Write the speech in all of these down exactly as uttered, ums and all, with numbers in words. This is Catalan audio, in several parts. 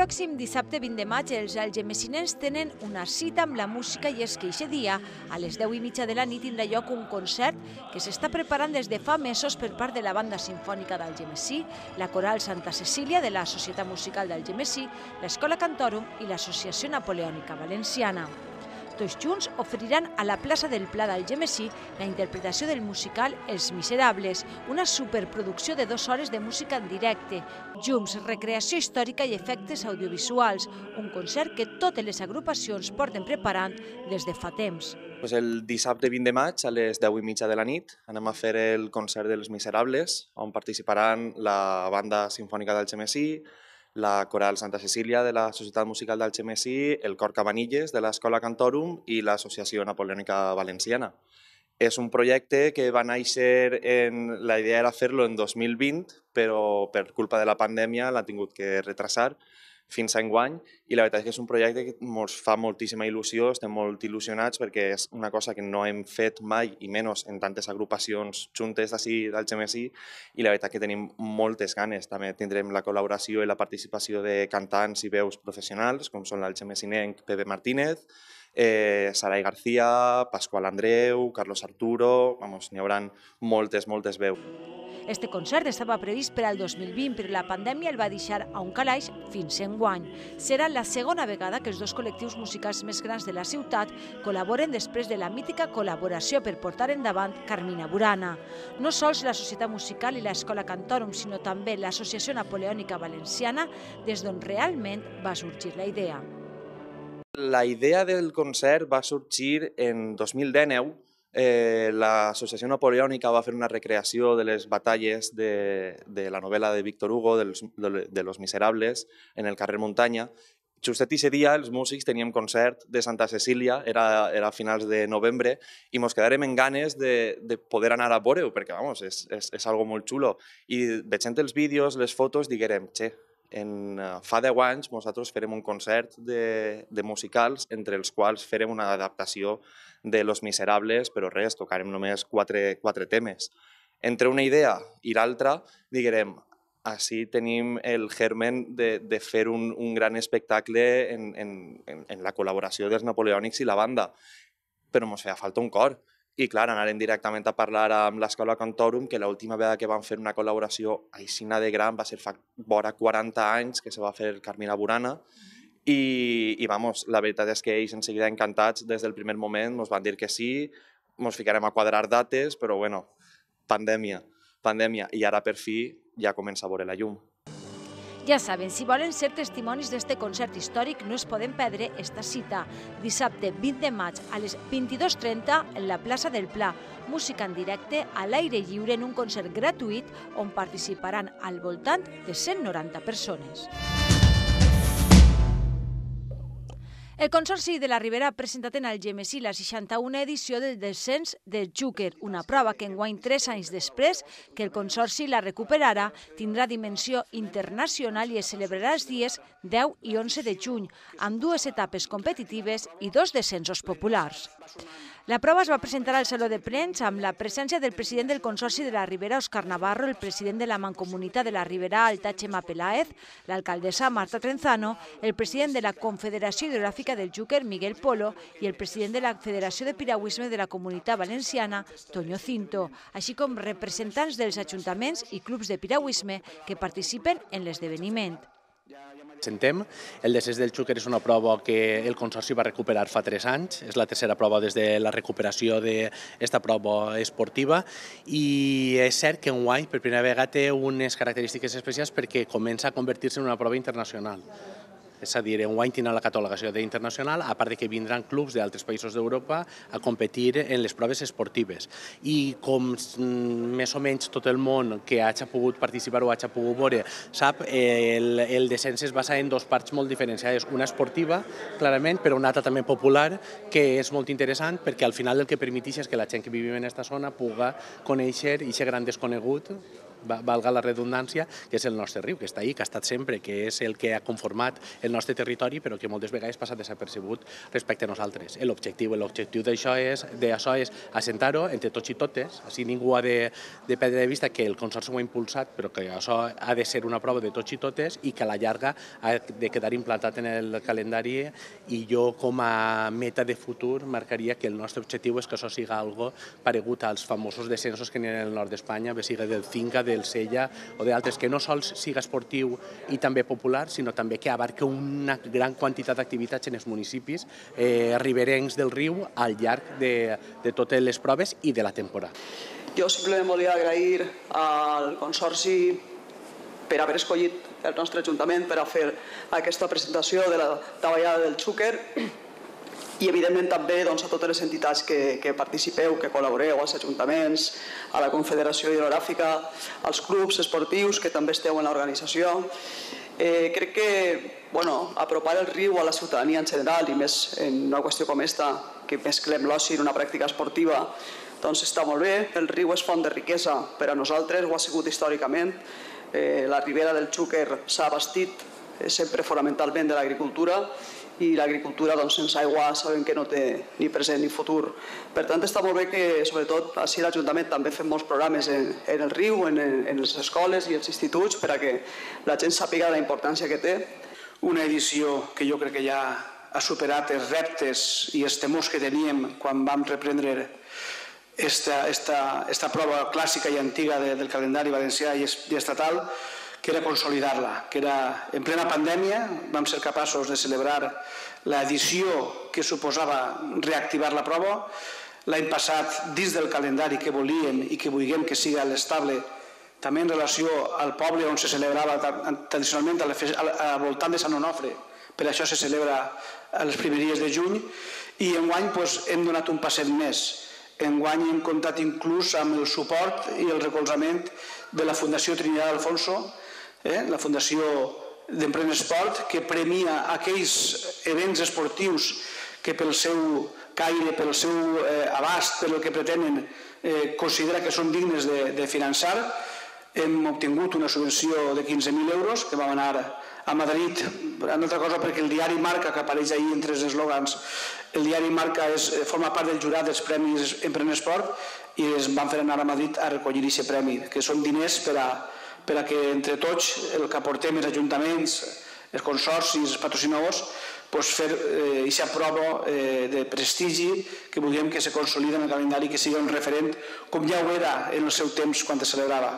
pròxim dissabte vint de maig els algemesinens tenen una cita amb la música i és que aquest dia, a les deu i mitja de la nit, tindrà lloc un concert que s'està preparant des de fa mesos per part de la Banda Simfònica d'Algemesí, la Coral Santa Cecília de la Societat Musical d'Algemesí, l'Escola Cantòrum i l'Associació Napoleònica Valenciana. Tots junts oferiran a la plaça del Pla d'Algemesí la interpretació del musical Els Miserables, una superproducció de dues hores de música en directe, llums, recreació històrica i efectes audiovisuals, un concert que totes les agrupacions porten preparant des de fa temps. El dissabte vint de maig, a les deu i mitja de la nit, anem a fer el concert dels Miserables, on participaran la Banda Simfònica d'Algemesí, la Coral Santa Cecília de la Societat Musical d'Algemesí, el Cor Cabanilles de l'Escola Cantòrum i l'Associació Napoleònica Valenciana. És un projecte que va néixer, en... la idea era fer-lo en dos mil vint, però per culpa de la pandèmia l'ha tingut que retrasar fins a enguany, i la veritat és que és un projecte que ens fa moltíssima il·lusió, estem molt il·lusionats perquè és una cosa que no hem fet mai, i menys en tantes agrupacions juntes d'ací d'Algemesí, i la veritat que tenim moltes ganes. També tindrem la col·laboració i la participació de cantants i veus professionals, com són l'algemesinenc Pepe Martínez, eh, Sarai García, Pasqual Andreu, Carlos Arturo, vamos, n'hi haurà moltes, moltes veus. Este concert estava previst per al dos mil vint, però la pandèmia el va deixar a un calaix fins a enguany. Serà la segona vegada que els dos col·lectius musicals més grans de la ciutat col·laboren després de la mítica col·laboració per portar endavant Carmina Burana. No sols la Societat Musical i l'Escola Cantòrum, sinó també l'Associació Napoleònica Valenciana, des d'on realment va sorgir la idea. La idea del concert va sorgir en dos mil dinou. Eh, l'Associació Napoleònica va fer una recreació de les batalles de, de la novel·la de Víctor Hugo, de los, de, de los Miserables, en el carrer Muntanya. Justet aquest dia els músics teníem concert de Santa Cecília, era, era a finals de novembre, i ens quedarem en ganes de, de poder anar a veure-ho, perquè vamos, és, és, és algo molt xulo. I veient els vídeos, les fotos, diguérem, che, en uh, fa deu anys nosaltres farem un concert de, de musicals entre els quals farem una adaptació de Los Miserables, però res, tocarem només quatre, quatre temes. Entre una idea i l'altra, diguem, així tenim el germen de, de fer un, un gran espectacle en, en, en la col·laboració dels napoleònics i la banda, però ens feia falta un cor. I clar, anarem directament a parlar amb l'Escola Cantòrum, que l'última vegada que van fer una col·laboració aixina de gran va ser fa vora quaranta anys que se va fer Carmina Burana, i, i vamos, la veritat és que ells en seguida encantats des del primer moment ens van dir que sí, ens ficarem a quadrar dates, però bueno, pandèmia, pandèmia, i ara per fi ja comença a veure la llum. Ja saben, si volen ser testimonis d'este concert històric, no es poden perdre esta cita. Dissabte vint de maig a les vint-i-dues trenta en la plaça del Pla. Música en directe a l'aire lliure en un concert gratuït on participaran al voltant de cent noranta persones. El Consorci de la Ribera ha presentat en Algemesí la seixanta-unena edició del descens del Xúquer, una prova que enguany, tres anys després que el Consorci la recuperarà, tindrà dimensió internacional i es celebrarà els dies deu i onze de juny, amb dues etapes competitives i dos descensos populars. La prova es va presentar al Saló de Premsa amb la presència del president del Consorci de la Ribera, Òscar Navarro, el president de la Mancomunitat de la Ribera Alta, Chema Peláez, l'alcaldessa Marta Trenzano, el president de la Confederació Hidrogràfica del Xúquer, Miguel Polo, i el president de la Federació de Piragüisme de la Comunitat Valenciana, Toño Cinto, així com representants dels ajuntaments i clubs de piragüisme que participen en l'esdeveniment. Sentem. El descens del Xúquer és una prova que el Consorci va recuperar fa tres anys, és la tercera prova des de la recuperació d'aquesta prova esportiva, i és cert que enguany per primera vegada té unes característiques especials perquè comença a convertir-se en una prova internacional. És a dir, enguany tindrà la catalogació d'internacional, a part de que vindran clubs d'altres països d'Europa a competir en les proves esportives. I com més o menys tot el món que hagi pogut participar o hagi pogut veure sap, el, el descens es basa en dues parts molt diferenciades. Una esportiva, clarament, però una altra també popular, que és molt interessant perquè al final el que permeteix és que la gent que vivim en aquesta zona pugui conèixer aquest gran desconegut valga la redundància, que és el nostre riu, que està ahí, que ha estat sempre, que és el que ha conformat el nostre territori, però que moltes vegades passa desapercebut respecte a nosaltres. L'objectiu l'objectiu d'això és, d'això és assentar-ho entre tots i totes, així ningú ha de, de perdre de vista que el Consorci ho ha impulsat, però que això ha de ser una prova de tots i totes i que a la llarga ha de quedar implantat en el calendari, i jo com a meta de futur marcaria que el nostre objectiu és que això siga algo paregut als famosos descensos que n'hi ha en el nord d'Espanya, bé siga del Cinca, del Sella o d'altres, que no sols siga esportiu i també popular, sinó també que abarca una gran quantitat d'activitats en els municipis eh, riberencs del riu al llarg de, de totes les proves i de la temporada. Jo simplement volia agrair al Consorci per haver escollit el nostre Ajuntament per a fer aquesta presentació de la davallada del Xúquer i evidentment també doncs, a totes les entitats que, que participeu, que col·laboreu, als ajuntaments, a la Confederació Hidrogràfica, als clubs esportius que també esteu en l'organització. Eh, crec que bueno, apropar el riu a la ciutadania en general i més en una qüestió com esta, que mesclem l'oci en una pràctica esportiva, doncs està molt bé. El riu és font de riquesa per a nosaltres, ho ha sigut històricament. Eh, la ribera del Xúquer s'ha bastit eh, sempre fonamentalment de l'agricultura i l'agricultura doncs, sense aigua sabem que no té ni present ni futur. Per tant, està molt bé que, sobretot, així a l'Ajuntament també fem molts programes en, en el riu, en, en les escoles i els instituts per a que la gent sàpiga la importància que té. Una edició que jo crec que ja ha superat els reptes i els temors que teníem quan vam reprendre esta, esta, esta prova clàssica i antiga de, del calendari valencià i, i estatal, que era consolidar-la, que era en plena pandèmia, vam ser capaços de celebrar l'edició que suposava reactivar la prova. L'any passat, dins del calendari que volíem i que vulguem que sigui l'estable, també en relació al poble on se celebrava tradicionalment al voltant de Sant Onofre, per això se celebra a les primeries de juny, i enguany doncs, hem donat un passet més. Enguany hem comptat inclús amb el suport i el recolzament de la Fundació Trinidad Alfonso, eh, la Fundació d'Emprèn Esport, que premia aquells events esportius que pel seu caire, pel seu eh, abast, pel que pretenen, eh, considera que són dignes de, de finançar. Hem obtingut una subvenció de quinze mil euros que vam anar a Madrid, una altra cosa perquè el diari Marca, que apareix ahir entre els eslògans, el diari Marca és, forma part del jurat dels Premis Emprèn Esport i es van fer anar a Madrid a recollir aquest premi, que són diners per a, per a que entre tots el que aportem els ajuntaments, els consorcis, els patrocinadors, pues fer aquesta eh, prova eh, de prestigi que vulguem que se consolida en el calendari, que sigui un referent com ja ho era en el seu temps quan es celebrava.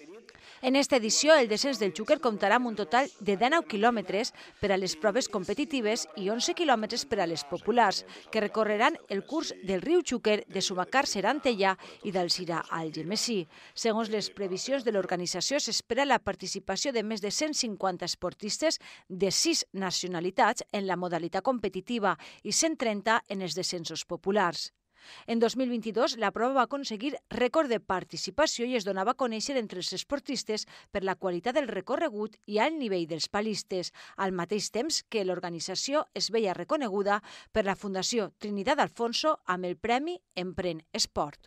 En esta edició, el descens del Xúquer comptarà amb un total de dinou quilòmetres per a les proves competitives i onze quilòmetres per a les populars, que recorreran el curs del riu Xúquer de Sumacàrcer a Antellà i d'Alzira a Algemesí. Segons les previsions de l'organització, s'espera la participació de més de cent cinquanta esportistes de sis nacionalitats en la modalitat competitiva i cent trenta en els descensos populars. En dos mil vint-i-dos, la prova va aconseguir rècord de participació i es donava a conèixer entre els esportistes per la qualitat del recorregut i al nivell dels palistes, al mateix temps que l'organització es veia reconeguda per la Fundació Trinidad Alfonso amb el Premi Emprèn Esport.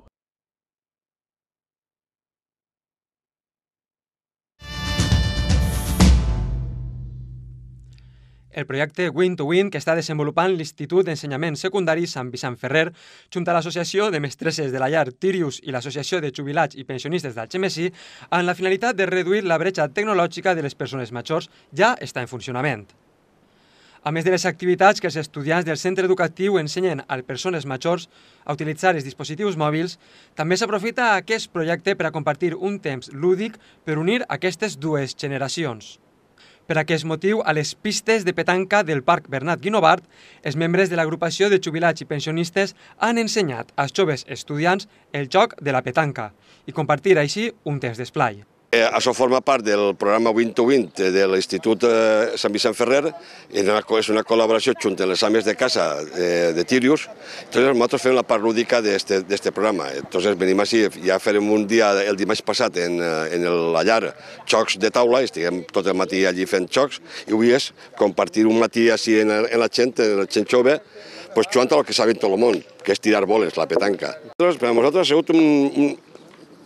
El projecte Win to Win que està desenvolupant l'Institut d'Ensenyament Secundari Sant Vicent Ferrer, junt a l'Associació de Mestresses de la Llar Tirius i l'Associació de Jubilats i Pensionistes d'Algemesí, amb la finalitat de reduir la bretxa tecnològica de les persones majors, ja està en funcionament. A més de les activitats que els estudiants del centre educatiu ensenyen a les persones majors a utilitzar els dispositius mòbils, també s'aprofita aquest projecte per a compartir un temps lúdic per unir aquestes dues generacions. Per aquest motiu, a les pistes de petanca del Parc Bernat Guinovart, els membres de l'agrupació de jubilats i pensionistes han ensenyat als joves estudiants el joc de la petanca i compartir així un temps d'esplai. Eh, això forma part del programa Win to Win de l'Institut eh, Sant Vicent Ferrer, és una, és una col·laboració junt amb les ames de casa eh, de Tirius. Entonces, nosaltres fem la part lúdica d'aquest programa. Entonces, venim així, ja farem un dia el dimarts passat en, en la llar jocs de taula, estiguem tot el matí allí fent jocs, i avui és compartir un matí així en, en la gent, en la gent jove, pues, jugant al que saben tot el món, que és tirar boles, la petanca. Entonces, per a nosaltres ha sigut un, un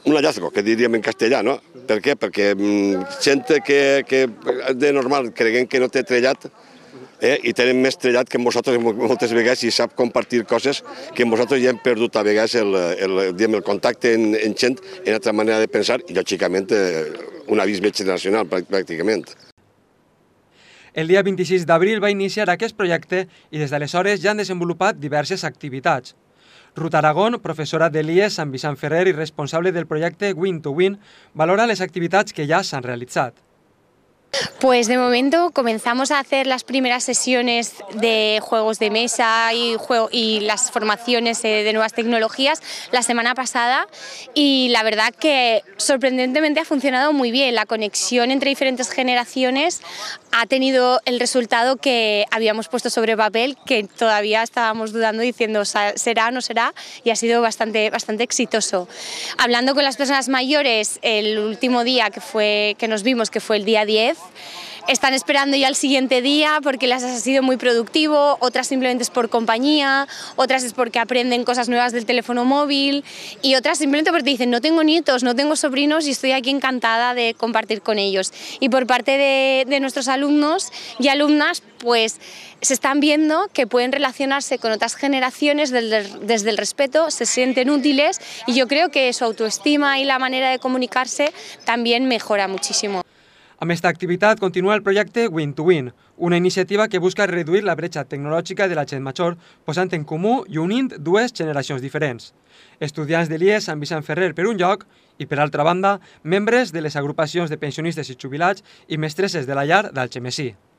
un hallazgo, que diríem en castellà, no? Per què? Perquè gent que, que de normal creguem que no té trellat, eh, i tenen més trellat que nosaltres moltes vegades i sap compartir coses que nosaltres ja hem perdut a vegades el, el, el, el contacte en, en gent, en altra manera de pensar i, lògicament, un abisme generacional, pràcticament. El dia vint-i-sis d'abril va iniciar aquest projecte i des d'aleshores ja han desenvolupat diverses activitats. Ruth Aragón, professora de l'I E S Sant Vicent Ferrer i responsable del projecte Win to Win, valora les activitats que ja s'han realitzat. Pues de momento comenzamos a hacer las primeras sesiones de juegos de mesa y, juego, y las formaciones de nuevas tecnologías la semana pasada y la verdad que sorprendentemente ha funcionado muy bien. La conexión entre diferentes generaciones ha tenido el resultado que habíamos puesto sobre papel, que todavía estábamos dudando diciendo será o no será, y ha sido bastante, bastante exitoso. Hablando con las personas mayores, el último día que, fue, que nos vimos, que fue el día diez, están esperando ya el siguiente día porque les ha sido muy productivo, otras simplemente es por compañía, otras es porque aprenden cosas nuevas del teléfono móvil y otras simplemente porque dicen no tengo nietos, no tengo sobrinos y estoy aquí encantada de compartir con ellos. Y por parte de, de nuestros alumnos y alumnas, pues se están viendo que pueden relacionarse con otras generaciones desde, desde el respeto, se sienten útiles y yo creo que su autoestima y la manera de comunicarse también mejora muchísimo. Amb esta activitat continua el projecte Win to Win, una iniciativa que busca reduir la bretxa tecnològica de la gent major posant en comú i unint dues generacions diferents. Estudiants de l'I E S Sant Vicent Ferrer per un lloc i, per altra banda, membres de les agrupacions de pensionistes i jubilats i mestresses de la llar d'Algemesí.